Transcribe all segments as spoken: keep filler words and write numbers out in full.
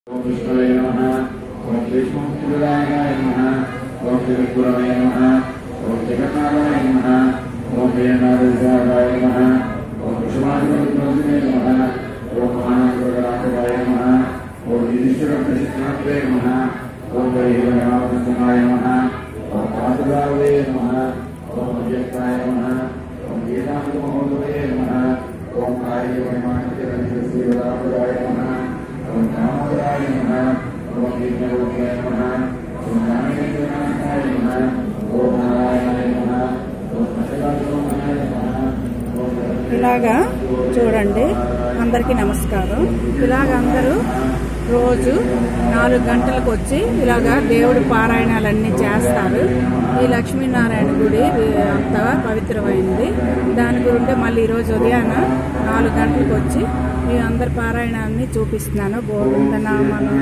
ओम विष्णुवे नमः। ओम विष्णुचिदाय नमः। ओम जगद्गुरवे नमः। ओम जगन्नाथाय नमः। ओम वेणुनाथाय नमः। ओम विष्णुमानवज्योतिवे नमः। ओम आनंदप्रदाय नमः। ओम ईश्वरप्रतिष्ठात्रे नमः। ओम वैहिरनाथाय नमः। ओम पादुकावे नमः। ओम अव्यक्ताय नमः। ओम वेदान्तमहोदये नमः। ओम आर्यवैमानिकश्रीवरापदाय नमः। ओम कामोदराय नमः। ओम विष्णुरूपाय नमः। ओम ज्ञानेन्द्रनाथाय नमः। ओम नारायणाय नमः। ओम अशोकाय नमः। ఇలాగా చూడండి, అందరికీ నమస్కారం. ఇలాగ అందరూ రోజు నాలుగు గంటలకు వచ్చి ఇలాగా దేవుడి పారాయణాలన్నీ చేస్తారు. ఈ లక్ష్మీనారాయణ గుడి అంత పవిత్రమైనది. దాని గురించి మళ్ళీ ఈరోజు ఉదయాన నాలుగు గంటలకు వచ్చి మీ అందరి పారాయణాన్ని చూపిస్తున్నాను. గోవింద నామను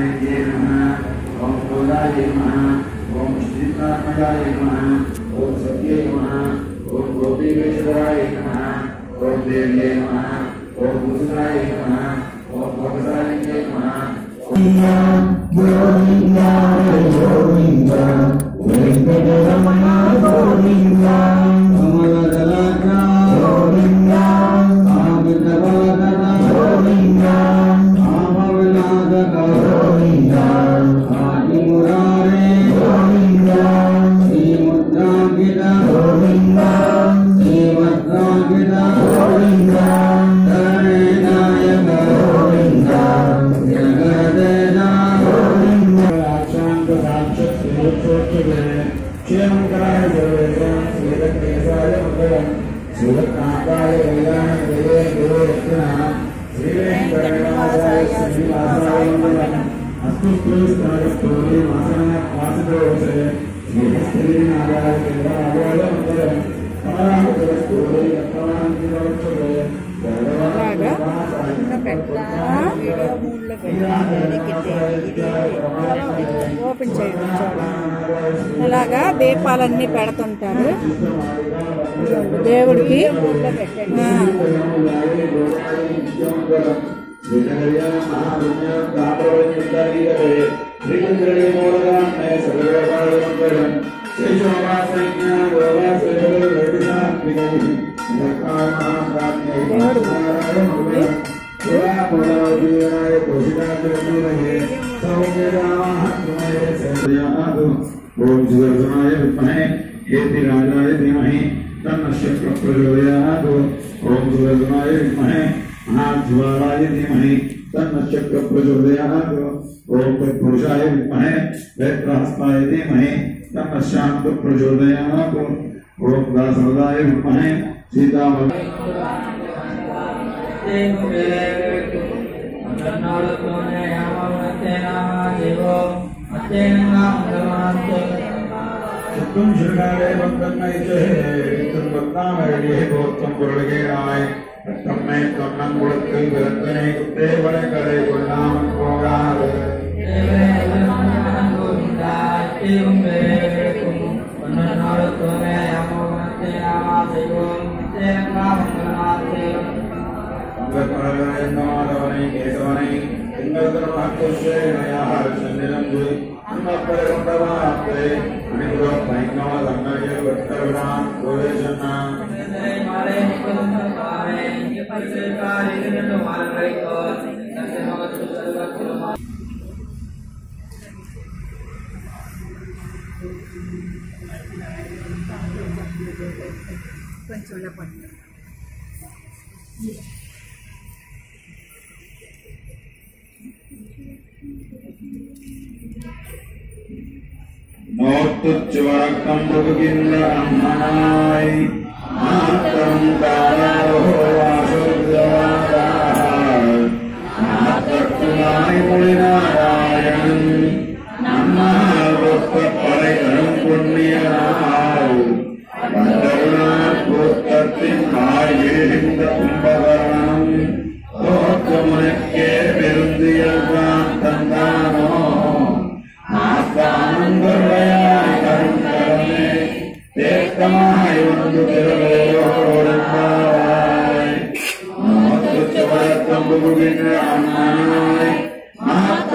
ओम देव्ये नमः। ओम भूषणाय नमः। ओम भगवताय नमः। गोविंदा गोविंदा गोविंदा वेंकटरमण गोविंदा अमरजलका गोविंदा आदितवदना गोविंदा आमविलादका गोविंदा आदिमुरारे गोविंदा श्रीमुद्रांकिता गोविंदा श्रीमद्रांकिता गोविंदा गणनायक गोविंदा जगदेना गोविंदा शांत साक्षात् श्रीचोच्चवे क्षेमकराय सर्वेषां श्रीरत्नेशाय मंगलम् श्रीरत्नाकाय कल्याण देवे देवरत्ना श्रीवेंकटनाथाय श्रीनिवासाय मंगलम् अस्तुस्तुस्तुस्तुति मासना वासुदेवसे श्रीहस्तिनाथाय केदाराय मंगलम् ఓపెన్ చేయండి. ఇలాగా దీపాలన్నీ పెడుతుంటారు దేవుడికి. ओम सुदर्शनाय विद्महे कीर्तिराजाय धीमहि तन्नः शक्तिः प्रचोदयात्। ओम सुदर्शनाय विद्महे महाज्वालाय धीमहि तन्नः शक्तिः प्रचोदयात्। ओम तत्पुरुषाय विद्महे वेत्रहस्ताय धीमहि तन्नः शान्तिः प्रचोदयात्। ओम दासवदाय विद्महे सीतावल्लभाय तुम श्रीकाले बंधन में चहे तुम बंदा मेरे गोत्तम पुरगे राय तम में तम नंग बुलक्कल विरंदने कुत्ते बड़े करे गुणाम कोगार देवे गोविंदा एवं मेरे कुम वंदनार तोने यामो मते आवासे गोम तेरंगा मंगलमाते अंगपरगणे नमादवने केशवने इंद्रधर्महतुष्ये नया हर्षनिरं जुई अन्नपरगंडवाते अनिग्रह भयंकवा संगय वत्तरना गोवेशना मारे निकलतारे ये परिचयकारी निरंतर मार्गै को सत्यमवतु सर्वकुलमा కొంచెం పట్టు नोत्तुच्चवरकं भुगिन्द्रमन्नाय मातरं कारो वासुदेवाय मातृकुमाय मुनिनारायण नमः वत्तपरं पुण्यनाय वन्दनात् पुत्रतिमाय हिन्दकुम्भकरणं लोकमुनिके विरुद्धियल्पान्तन्दानो आनंदमयाय करुणकरणे तेक्तमाय वंदु तिरुवेयोरमाय नमोस्तुते वरकं भुगिन्द्रमन्नाय मातरं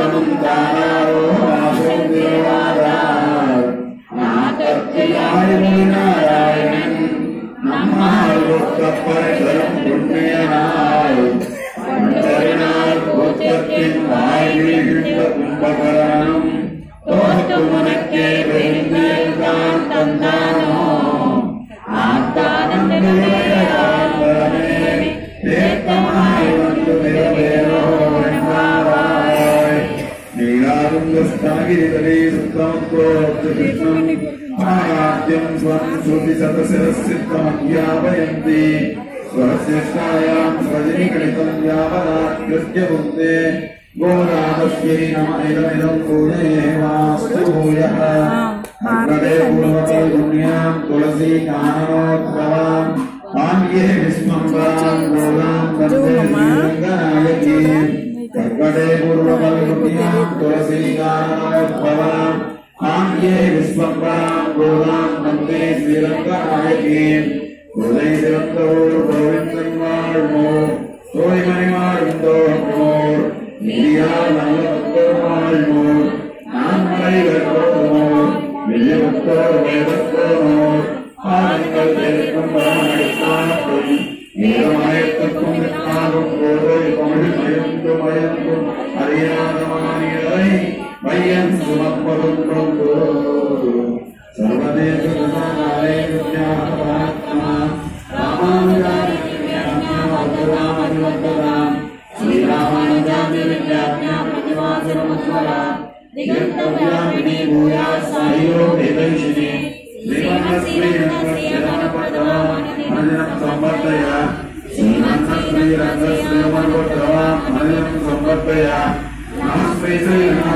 Namaste